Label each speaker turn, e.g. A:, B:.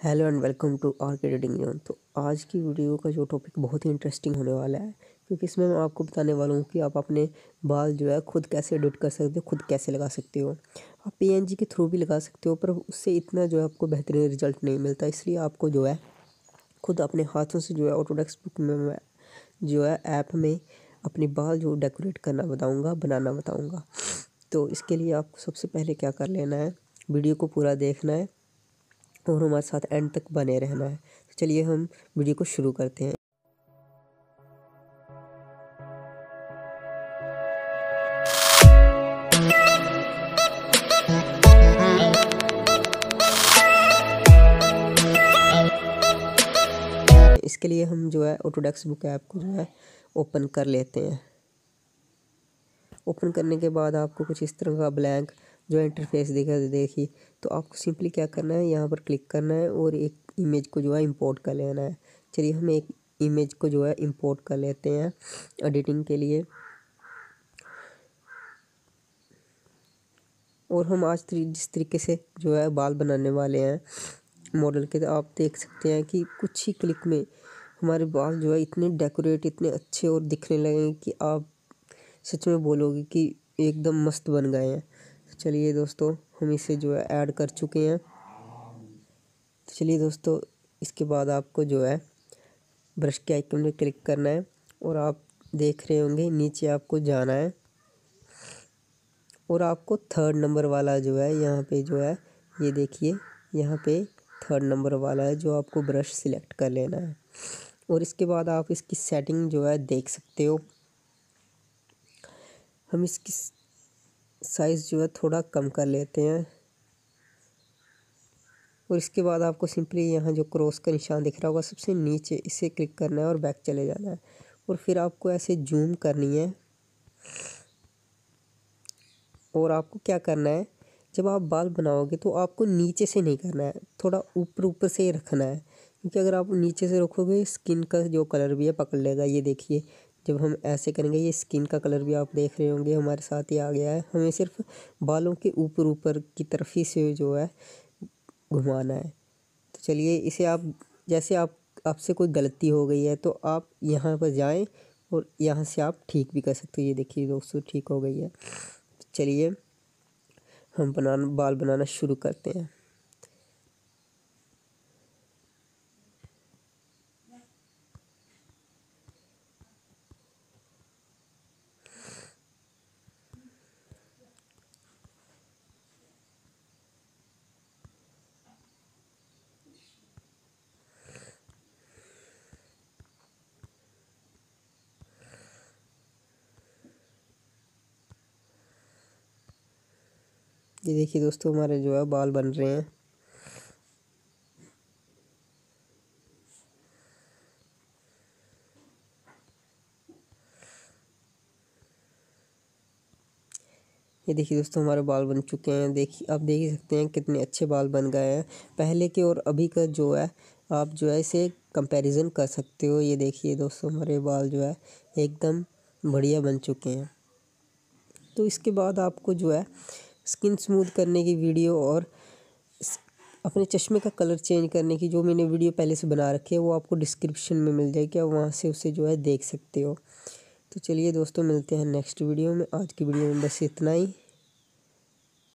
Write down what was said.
A: Hello and welcome to R K editing zone. तो आज की वीडियो का जो टॉपिक बहुत ही इंटरेस्टिंग होने वाला है, क्योंकि इसमें मैं आपको बताने वाला हूँ कि आप अपने बाल जो है खुद कैसे एडिट कर सकते हो, खुद कैसे लगा सकते हो। आप पीएनजी के थ्रू भी लगा सकते हो, पर उससे इतना जो है आपको बेहतरीन रिजल्ट नहीं मिलता। इसलिए आपको जो है खुद अपने हाथों से जो है ऑटोडेस्क बुक में मैं जो है ऐप में अपने बाल जो डेकोरेट करना बताऊँगा, बनाना बताऊँगा। तो इसके लिए आपको सबसे पहले क्या कर लेना है, वीडियो को पूरा देखना है और हमारे साथ एंड तक बने रहना है। तो चलिए हम वीडियो को शुरू करते हैं। इसके लिए हम जो है ऑटोडेस्क बुक ऐप को जो है ओपन कर लेते हैं। ओपन करने के बाद आपको कुछ इस तरह का ब्लैंक जो इंटरफेस देखिए। तो आपको सिंपली क्या करना है, यहाँ पर क्लिक करना है और एक इमेज को जो है इंपोर्ट कर लेना है। चलिए हम एक इमेज को जो है इंपोर्ट कर लेते हैं एडिटिंग के लिए। और हम आज जिस तरीके से जो है बाल बनाने वाले हैं मॉडल के, तो आप देख सकते हैं कि कुछ ही क्लिक में हमारे बाल जो है इतने डेकोरेट, इतने अच्छे और दिखने लगे कि आप सच में बोलोगे कि एकदम मस्त बन गए हैं। तो चलिए दोस्तों, हम इसे जो है ऐड कर चुके हैं। तो चलिए दोस्तों, इसके बाद आपको जो है ब्रश के आइकन में क्लिक करना है और आप देख रहे होंगे नीचे आपको जाना है और आपको थर्ड नंबर वाला जो है यहाँ पे जो है, ये देखिए यहाँ पे थर्ड नंबर वाला है जो आपको ब्रश सिलेक्ट कर लेना है। और इसके बाद आप इसकी सेटिंग जो है देख सकते हो। हम इसकी साइज़ जो है थोड़ा कम कर लेते हैं और इसके बाद आपको सिंपली यहाँ जो क्रॉस का निशान दिख रहा होगा सबसे नीचे, इसे क्लिक करना है और बैक चले जाना है। और फिर आपको ऐसे जूम करनी है और आपको क्या करना है, जब आप बाल बनाओगे तो आपको नीचे से नहीं करना है, थोड़ा ऊपर ऊपर से ही रखना है। क्योंकि अगर आप नीचे से रखोगे स्किन का जो कलर भी है पकड़ लेगा। ये देखिए, जब हम ऐसे करेंगे ये स्किन का कलर भी आप देख रहे होंगे हमारे साथ ही आ गया है। हमें सिर्फ बालों के ऊपर ऊपर की तरफ ही से जो है घुमाना है। तो चलिए इसे आप, जैसे आपसे कोई गलती हो गई है तो आप यहाँ पर जाएं और यहाँ से आप ठीक भी कर सकते हो। ये देखिए दोस्तों, ठीक हो गई है। चलिए हम बाल बनाना शुरू करते हैं। ये देखिए दोस्तों, हमारे जो है बाल बन रहे हैं। ये देखिए दोस्तों, हमारे बाल बन चुके हैं। देखिए आप देख ही सकते हैं कितने अच्छे बाल बन गए हैं पहले के और अभी का जो है। आप जो है इसे कंपैरिजन कर सकते हो। ये देखिए दोस्तों, हमारे बाल जो है एकदम बढ़िया बन चुके हैं। तो इसके बाद आपको जो है स्किन स्मूथ करने की वीडियो और अपने चश्मे का कलर चेंज करने की जो मैंने वीडियो पहले से बना रखी है वो आपको डिस्क्रिप्शन में मिल जाएगी, आप वहाँ से उसे जो है देख सकते हो। तो चलिए दोस्तों, मिलते हैं नेक्स्ट वीडियो में। आज की वीडियो में बस इतना ही।